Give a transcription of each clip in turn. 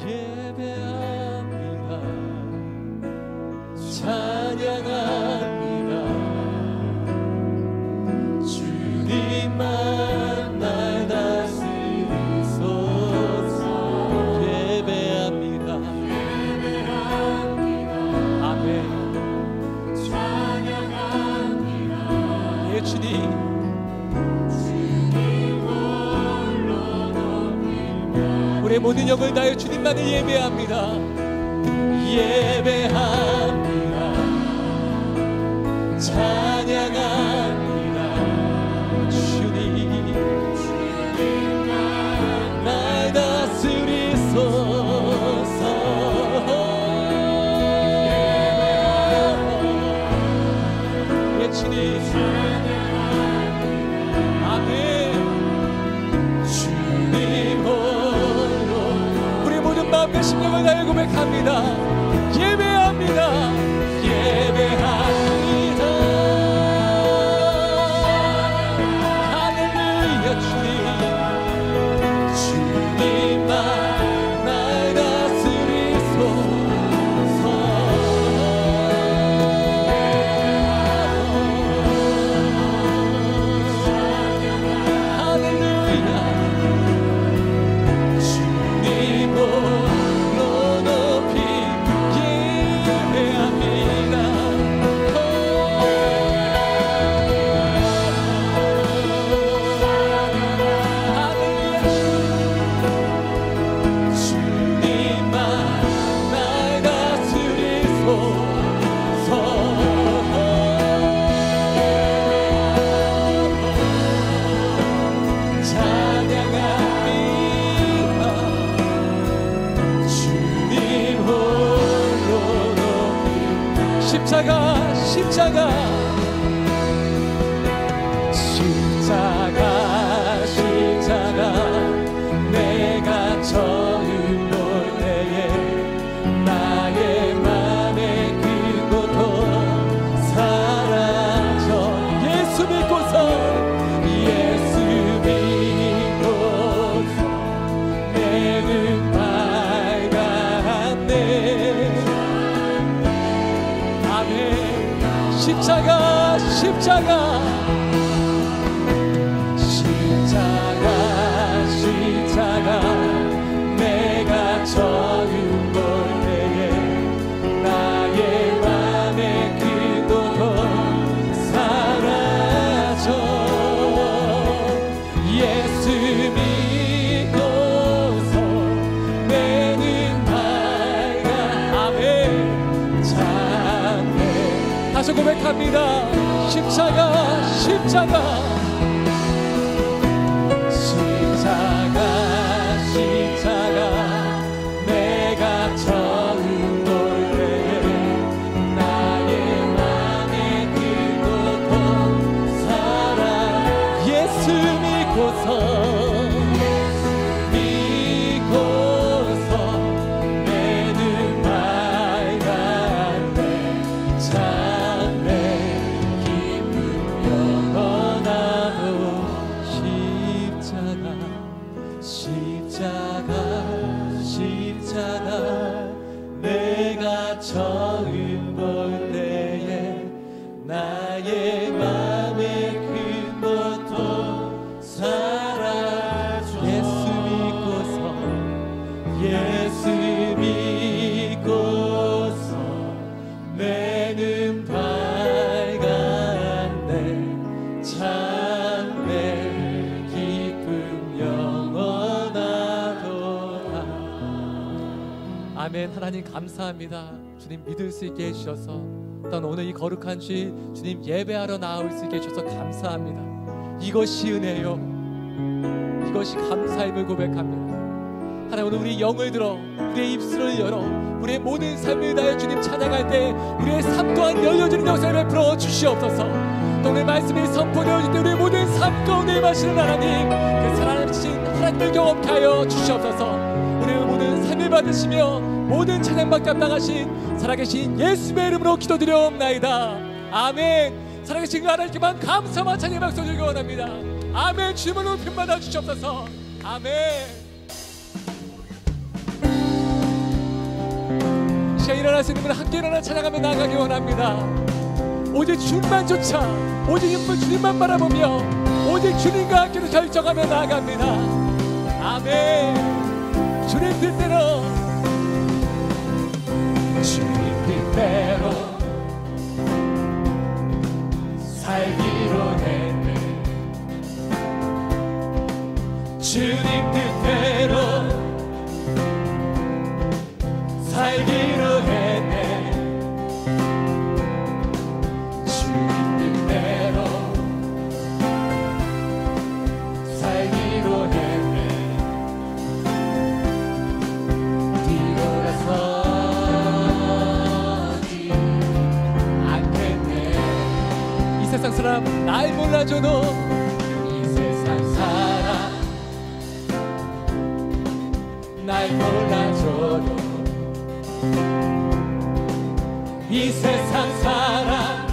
예배합니다. 찬양합니다. 주님만 날 다스리소서. 예배합니다. 아멘. 찬양합니다. 예, 주님. 우리의 모든 영을 다해 주님만을 예배합니다. 예배합니다. 찬양합니다. 주님만 날 다스리소서. 예, 주님. 아멘. 주님 홀로 우리의 모든 마음과 심령을 다해 고백합니다. 예배합니다. 예배합니다. 할렐루야. 주님, 주님만 날 다스리소서. 할렐루야. 주님 홀로 높이 예배합니다. 주님만 날 다스리소서. 찬양합니다. 주님 홀로 높이 십자가 십자가 십자가 십자가 내가 처음 볼 때에 나의 맘의 그 고통 사라져. 예수 믿고서 예수 믿고서 내 눈 밝았네. 아멘. 십자가 십자가 십자가 십자가 내가 처음 볼 때에 나의 맘의 그 고통 사라져. 예수 믿고서 내 눈 밝아. 아멘. 참네. 다시 고백합니다. 십자가 십자가 십자가 십자가 내가 처음 볼 때에 나의 맘의 그 고통 사라. 예수 믿고서 내 눈 밝았네. 참내 기쁨 영원하도. 십자가 십자가 십자가 내가 처음 볼 때에 나의 맘의 큰 고통 사라져. 예수 믿고서 예수 믿고서 내 눈 밝았네. 참내 기쁨 영원하도다. 아멘. 하나님 감사합니다. 주님 믿을 수 있게 해주셔서 또 오늘 이 거룩한 주일 주님 예배하러 나올 수 있게 해주셔서 감사합니다. 이것이 은혜요, 이것이 감사임을 고백합니다. 하나님 오늘 우리 영을 들어 우리의 입술을 열어 우리의 모든 삶을 다해 주님 찬양할 때 우리의 삶 또한 열려지는 역사를 베풀어 주시옵소서. 또 오늘 말씀이 선포되어질 때 우리의 모든 삶 가운데 임하시는 하나님, 그 살아계신 하나님을 경험케 하여 주시옵소서. 우리의 모든 삶을 받으시며 모든 찬양받게 합당하신 살아계신 예수의 이름으로 기도드려옵나이다. 아멘. 살아계신 하나님께만 감사와 찬양의 박수 드리기 원합니다. 아멘. 주님을 높임 받아 주시옵소서. 아멘. 시간 일어날 수 있는 분 함께 일어나 찬양하며 나아가기 원합니다. 오직 주님만 쫓아, 오직 인물 주님만 바라보며 오직 주님과 함께로 결정하며 나아갑니다. 아멘. 주님 뜻대로, 주님 뜻대로 살기로 했네. 주님 뜻대로 살기로 했네. 주님 뜻대로 살기로 했네. 뒤돌아서지 않겠네. 이 세상 사람 날 몰라줘도, 이 세상 사람 날 몰라줘도, 이 세상 사람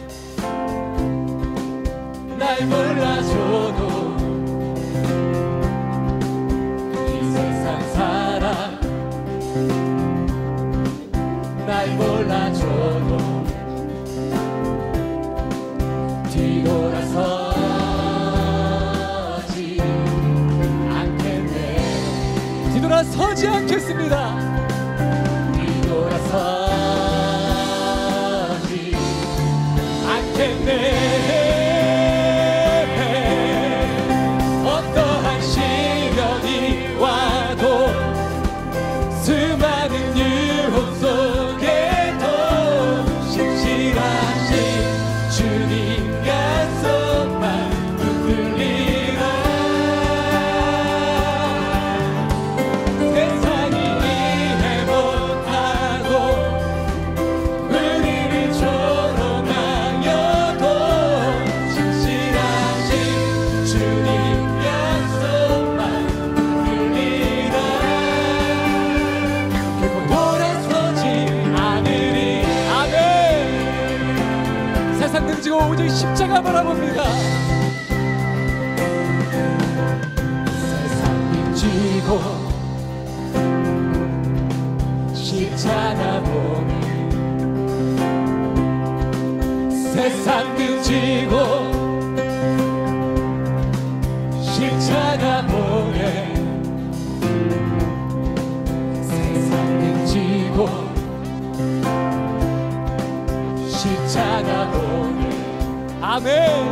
날 몰라줘도, 이 세상 사람 날 몰라줘도 뒤돌아서지 않겠네. 뒤돌아서지 않겠습니다. 뒤돌아서지 않겠네. 어떠한 시련이 와도, 수많은 유혹 속에도 신실하신 주님 약속만 붙들리라. 세상이 이해 못하고 우리를 조롱하여도 신실하신 주님 약속만 붙들리라. 결코 돌아서지 않으리. 아멘. 세상 등지고 오직 십자가 바라봅니다. 세상 등지고 십자가 보니, 세상 등지고 십자가 보네. 세상 등지고 십자가 보네. 아멘.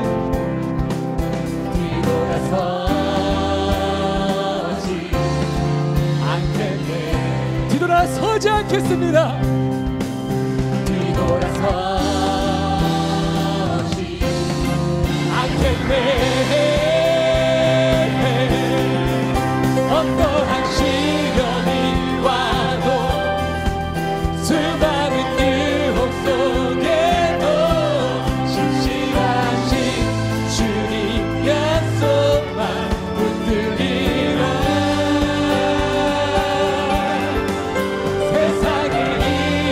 뒤돌아서지 않겠네. 뒤돌아서지 않겠습니다. 뒤돌아서지 않겠네. 어떠한 시련이 와도, 수많은 유혹 속에도 신실하신 주님 약속만 붙들리라. 세상이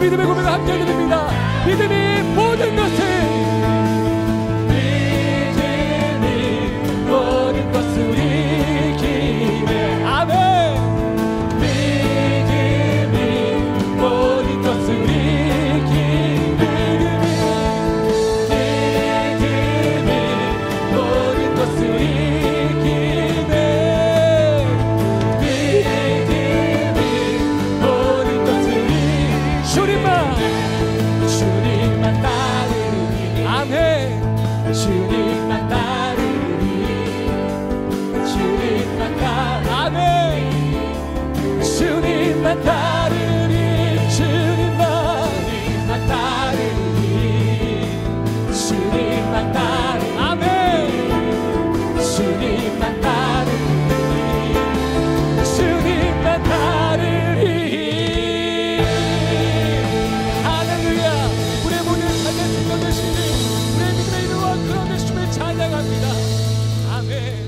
믿음의 고백을 함께 드립니다. 믿음이 모든 것을 이기네. 아멘. 믿음이 모든 것을 이기네. 믿음이 모든 것을 이기네. 믿음이 모든 것을 이기네. 주님만 따르리. 아멘. 주님만 따르리. 주님만 따르리. 주님만 따르리. 주님만 따르리. 주님만 따르리. 아멘. 주님만 따르리. 주님만 따르리. 할렐루야. 우리의 모든 삶의 생각 되시니 우리의 믿음의 이름과 그런 되심을 찬양합니다. 아멘.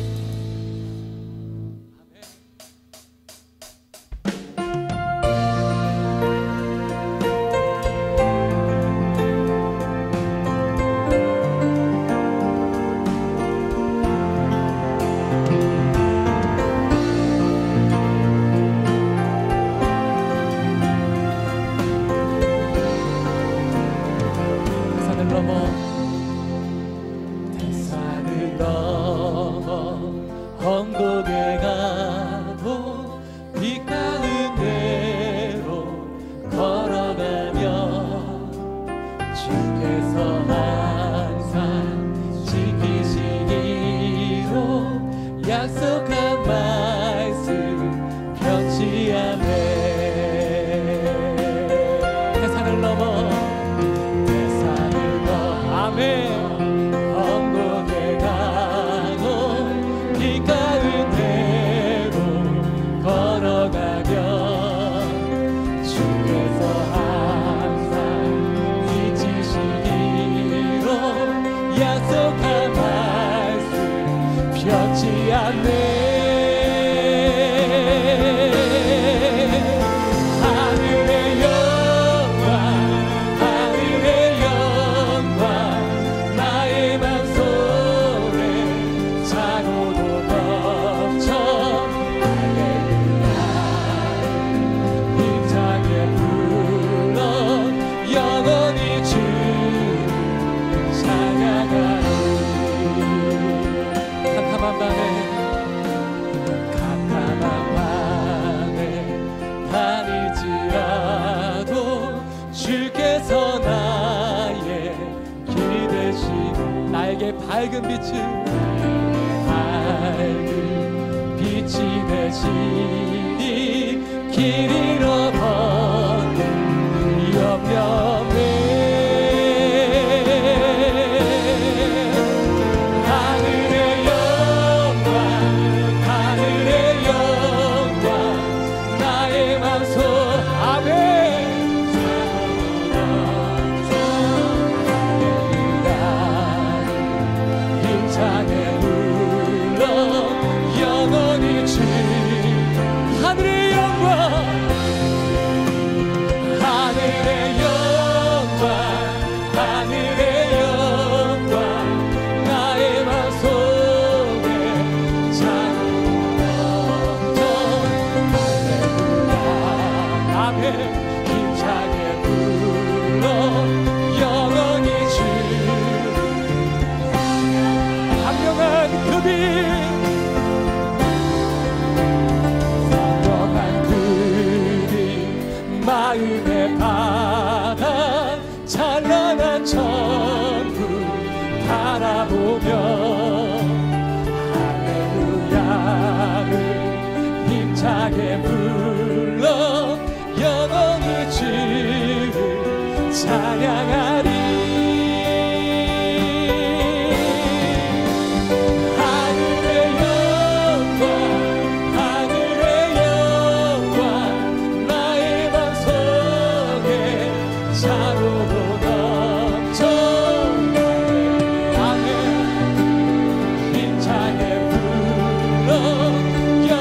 대산을 넘어 험곡에 가도 빛가는 대로 걸어가며 주께서 항상 지키시기로 약속한 말씀 변치 않네. 대산을 넘어 아멘. 험곡에 가도 빛가는 대로 걸어가며 주께서 항상 지키시기로 약속한 말씀 변치 않네. 밝은 빛이 되시니 길 잃어버린 염려 없네. 하늘의 영광 나의 맘속 아멘. 힘차게 불러 영원히 주 하늘의 영광 나의 맘속에 찬송 할렐루야 아멘. 힘차게 불러 영원히 주 강력한 그 빛 마음의 바다 찬란한 천국 바라보며 할렐루야를 힘차게 불러 영원히 주를 찬양하리.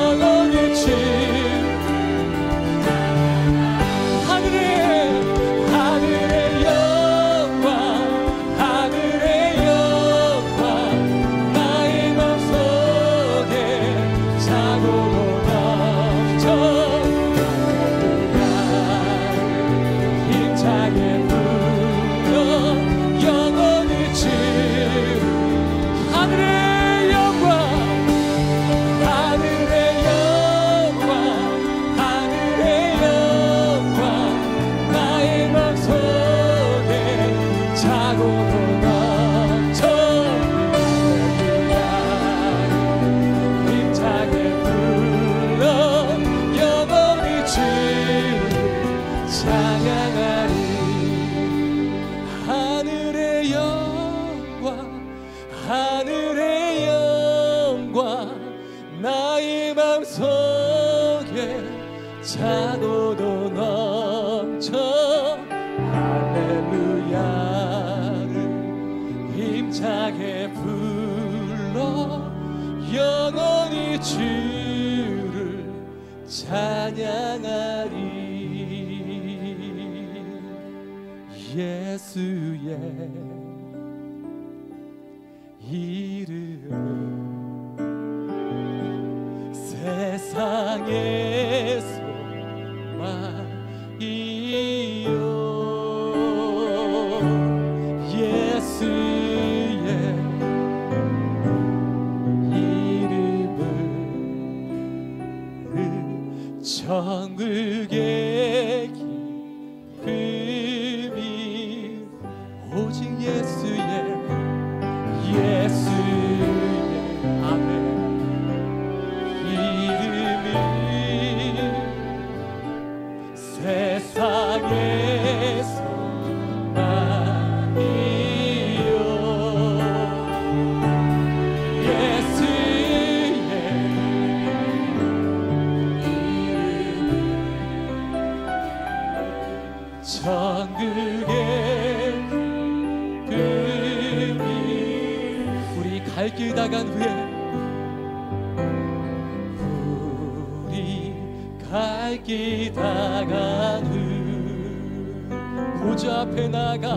하늘의 찬양하리. 하늘의 영광 하늘의 영광 나의 맘속에 차고도 넘쳐 할렐루야를 힘차게 불러 영원히 주를 찬양하리. 예수의 이름은 세상의 소망이요. 예수의 이름은 천국의 기쁨이. 오직 예수의 아멘 이름이 세상의 소망이요. 예수의 이름이 천국의 갈 길 나간 후에 우리 갈 길 나간 후 보좌 앞에 나가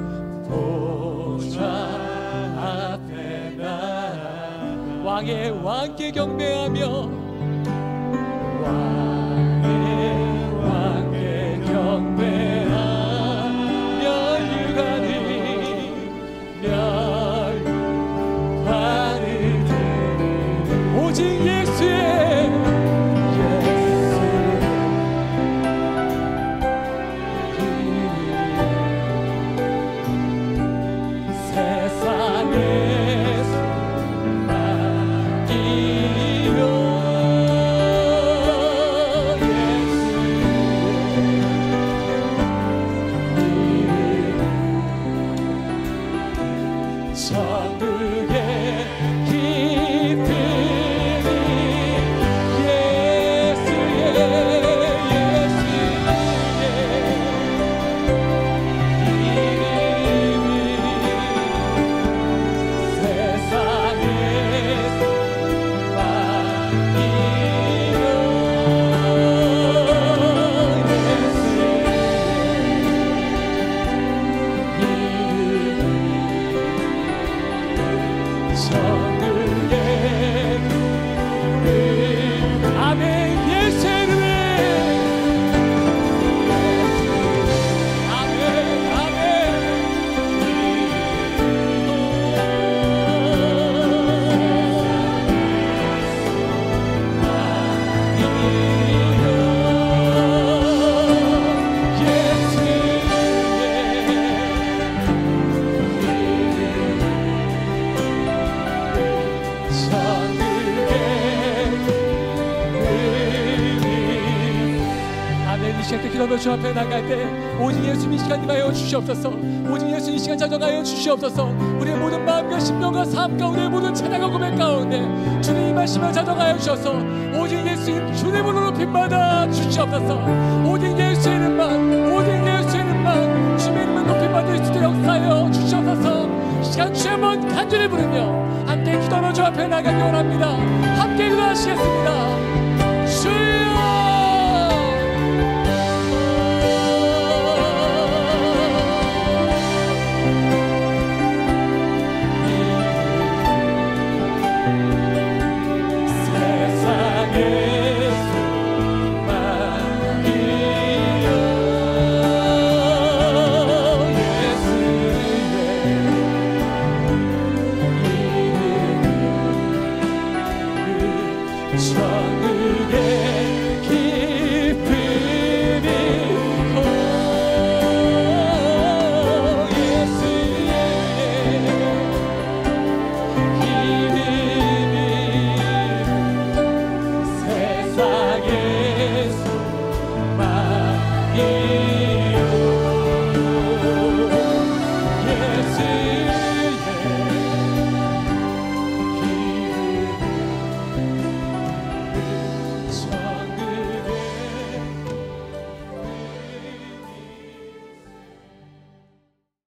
보좌 앞에 나가 왕의 왕께 경배하며 왕께 경배하며 유가니 오직 예수의 세상의 소망이요. 천국의 기도하며 주 앞에 나갈 때 오직 예수님 이 시간 임하여 주시옵소서. 오직 예수님 이 시간 자정하여 주시옵소서. 우리의 모든 마음과 심령과 삶 가운데 모든 찬양과 고백 가운데 주님 임하시며 자정하여 주셔서 오직 예수님 주님으로 높임받아 주시옵소서. 오직 예수의 이름만 오직 예수의 이름만 주님의 이름만 높임받을 수 있도록 역사하여 주시옵소서. 이 시간 주의 한번 간절히 부르며 함께 기도하며 주 앞에 나가기 원합니다. 함께 기도하시겠습니다.